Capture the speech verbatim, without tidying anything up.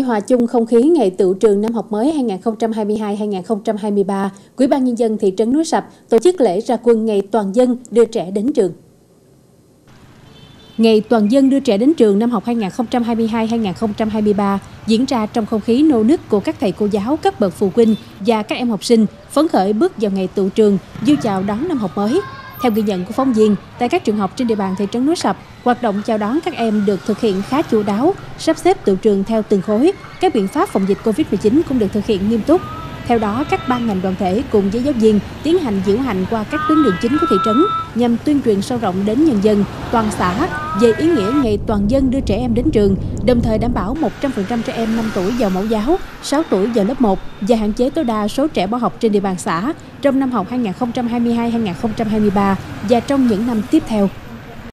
hòa chung không khí ngày tựu trường năm học mới hai nghìn không trăm hai mươi hai hai nghìn không trăm hai mươi ba, Ủy ban Nhân dân thị trấn Núi Sập tổ chức lễ ra quân ngày toàn dân đưa trẻ đến trường. Ngày toàn dân đưa trẻ đến trường năm học hai nghìn không trăm hai mươi hai hai nghìn không trăm hai mươi ba diễn ra trong không khí nô nức của các thầy cô giáo, các bậc phụ huynh và các em học sinh phấn khởi bước vào ngày tựu trường, vui chào đón năm học mới. Theo ghi nhận của phóng viên, tại các trường học trên địa bàn thị trấn Núi Sập, hoạt động chào đón các em được thực hiện khá chu đáo, sắp xếp tựu trường theo từng khối. Các biện pháp phòng dịch Covid mười chín cũng được thực hiện nghiêm túc. Theo đó, các ban ngành đoàn thể cùng với giáo viên tiến hành diễu hành qua các tuyến đường chính của thị trấn nhằm tuyên truyền sâu rộng đến nhân dân, toàn xã về ý nghĩa ngày toàn dân đưa trẻ em đến trường, đồng thời đảm bảo một trăm phần trăm trẻ em năm tuổi vào mẫu giáo, sáu tuổi vào lớp một và hạn chế tối đa số trẻ bỏ học trên địa bàn xã trong năm học hai nghìn không trăm hai mươi hai hai nghìn không trăm hai mươi ba và trong những năm tiếp theo.